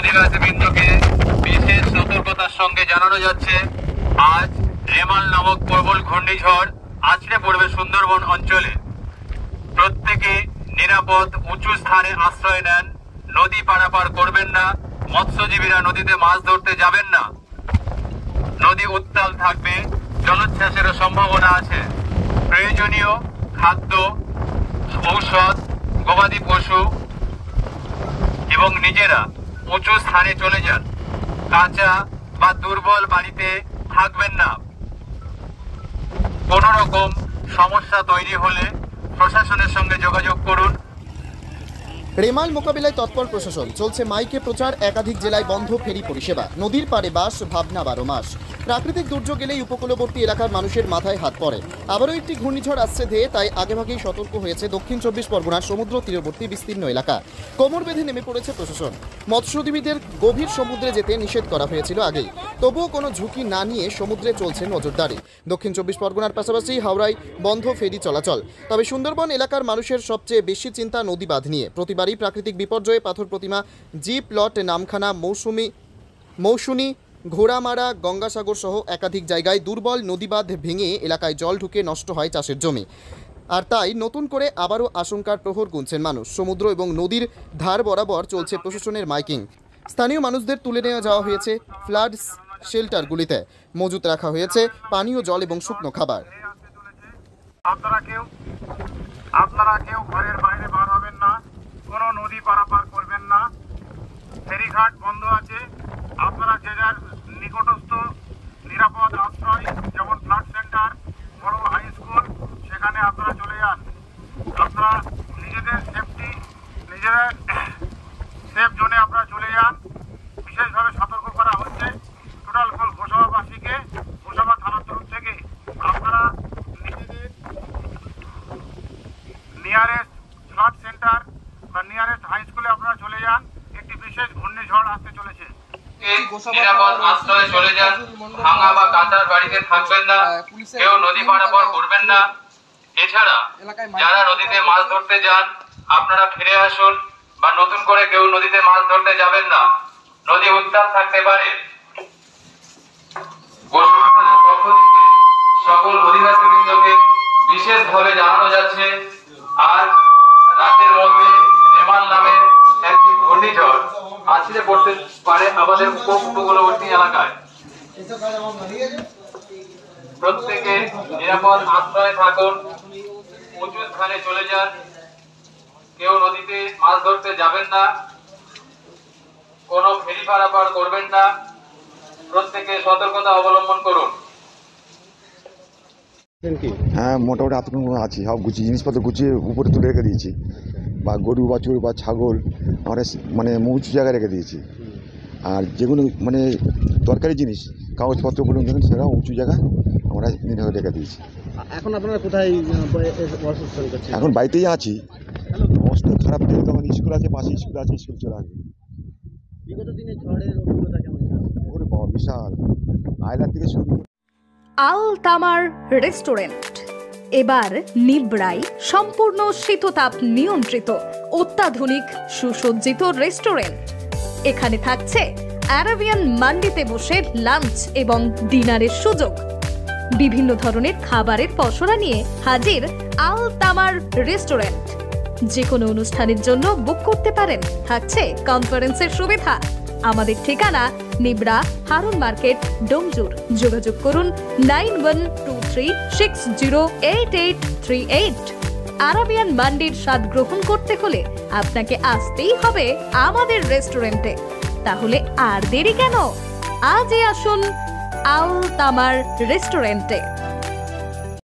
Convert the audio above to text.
অধিবাসীবৃন্দকে বিশেষ সতর্কতার সঙ্গে জানানো যাচ্ছে, আজ রেমাল নামক প্রবল ঘূর্ণিঝড় আছড়ে পড়বে সুন্দরবন অঞ্চলে। প্রত্যেকে নিরাপদ উঁচু স্থানে আশ্রয় নেন, নদী পারাপার করবেন না, মৎস্যজীবীরা নদীতে মাছ ধরতে যাবেন না। নদী উত্তাল থাকবে, জলোচ্ছ্বাসেরও সম্ভাবনা আছে। প্রয়োজনীয় খাদ্য, ঔষধ, গবাদি পশু এবং নিজেরা উঁচু স্থানে চলে যান। কাঁচা বা দুর্বল বাড়িতে থাকবেন না। কোন রকম সমস্যা তৈরি হলে প্রশাসনের সঙ্গে যোগাযোগ করুন। রেমাল মোকাবিলায় তৎপর প্রশাসন, চলছে মাইকে প্রচার। একাধিক জেলায় বন্ধ ফেরি পরিষেবা, নদীর পাড়ে বাস, ভাবনা 12 মাস। প্রাকৃতিক দুর্যোগ এলেই উপকূলবর্তী এলাকার মানুষের মাথায় হাত পড়ে। আবারও একটি ঘূর্ণিঝড় আসছে ধেয়ে, তাই আগেভাগেই সতর্ক হয়েছে দক্ষিণ 24 পরগনার সমুদ্র তীরবর্তী বিস্তীর্ণ এলাকা। কোমর বেঁধে নেমে পড়েছে প্রশাসন। মৎস্যজীবীদের গভীর সমুদ্রে যেতে নিষেধ করা হয়েছিল আগেই, তবুও কোনো ঝুঁকি না নিয়ে সমুদ্রে চলছে নজরদারি। দক্ষিণ 24 পরগনার পাশাপাশি হাওড়ায় বন্ধ ফেরি চলাচল। তবে সুন্দরবন এলাকার মানুষের সবচেয়ে বেশি চিন্তা নদী বাঁধ নিয়ে। প্রতিবারই প্রাকৃতিক বিপর্যয়ে পাথর প্রতিমা, জি প্লট, নামখানা, মৌসুমী, ঘোড়ামারা, গঙ্গাসাগর সহ একাধিক জায়গায় দুর্বল নদীবাঁধ ভেঙে এলাকায় জল ঢুকে নষ্ট হয় চাষের জমি। আর তাই নতুন করে আবারও আশঙ্কার প্রহর গুনছেন মানুষ। সমুদ্র এবং নদীর ধার বরাবর চলছে প্রশাসনের মাইকিং। স্থানীয় মানুষদের তুলে নেওয়া যাওয়া হয়েছে ফ্লাড শেল্টারগুলিতে। মজুত রাখা হয়েছে পানীয় জল এবং শুকনো খাবার। আপনারা কেউ ঘরের বাইরে বার হবেন না, কোনো নদী পারাপার করবেন না। ফেরিঘাট বন্ধ আছে। আপনারা যে যার নিকটস্থ নিরাপদ আশ্রয়, যেমন ফ্লাড সেন্টার, বড় হাই স্কুল, সেখানে আপনারা চলে যান। আপনারা নিজেদের সেফ জোনে আপনারা চলে যান। বিশেষভাবে সতর্ক করা হচ্ছে টোটাল গোসাবাবাসীকে। গোসাবা থানার তরফ থেকে আপনারা নিজেদের নিয়ারেস্ট ফ্লাড সেন্টার বা নিয়ারেস্ট হাই স্কুলে আপনারা চলে যান। একটি বিশেষ ঘূর্ণিঝড় আসতে চলেছে। নিরাপদ আশ্রয়ে চলে যান। ভাঙা বা কাঁচার বাড়িতে থাকবেন না, কেউ নদী পারাপার করবেন না। এছাড়া যারা নদীতে মাছ ধরতে যান, আপনারা ফিরে আসুন, বা নতুন করে কেউ নদীতে মাছ ধরতে যাবেন না। নদী উত্তাল থাকতে পারে। সকল অধিবাসীবৃন্দকে বিশেষভাবে জানানো যাচ্ছে, আজ রাতের মধ্যে রেমাল নামে একটি ঘূর্ণিঝড় আছড়ে পড়তে পারে আমাদের উপকূলবর্তী এলাকায়। প্রত্যেকে নিরাপদ আশ্রয়ে থাকুন, উঁচু স্থানে চলে যান, কেউ নদীতে মাছ ধরতে যাবেন না, কোনো ফেরি পারাপার করবেন না। প্রত্যেকে সতর্কতা অবলম্বন করুন। হ্যাঁ, মোটামুটি আতঙ্ক আছি। সব গুছিয়ে জিনিসপত্র গুছিয়ে উপরে তুলে রেখে দিয়েছি, বা গরু বাছুর বা ছাগল আমরা মানে উঁচু জায়গায় রেখে দিয়েছি। আর যেগুলো মানে দরকারি জিনিস, কাগজপত্রগুলো যেগুলো, সেটা উঁচু জায়গায় আমরা রেখে দিয়েছি। এখন আপনারা কোথায়? এখন বাড়িতেই আছি। অবস্থা খারাপ থেকে তখন স্কুল আছে, পাশে স্কুল আছে, স্কুল চলে আসবে। বিগত দিনে ঝড়ের অভিজ্ঞতা কেমন ছিল? ওরে বাবা, বিশাল। আয়লার থেকে শুরু। আল তামার রেস্টুরেন্ট এবার নিবড়াই সম্পূর্ণ শীততাপ নিয়ন্ত্রিত অত্যাধুনিক সুসজ্জিত রেস্টুরেন্ট। এখানে থাকছে আরাবিয়ান মান্ডিতে বসে লাঞ্চ এবং ডিনারের সুযোগ। বিভিন্ন ধরনের খাবারের পসরা নিয়ে হাজির আল তামার রেস্টুরেন্ট। যে কোনো অনুষ্ঠানের জন্য বুক করতে পারেন, থাকছে কনফারেন্সের সুবিধা। আমাদের ঠিকানা নিবড়া, হারুন মার্কেট, ডোমজুর। যোগাযোগ করুন 9123608838। আরাবিয়ান মান্ডির স্বাদ গ্রহণ করতে হলে আপনাকে আসতেই হবে আমাদের রেস্টুরেন্টে। তাহলে আর দেরি কেন? আজই আসুন আল তামার রেস্টুরেন্টে।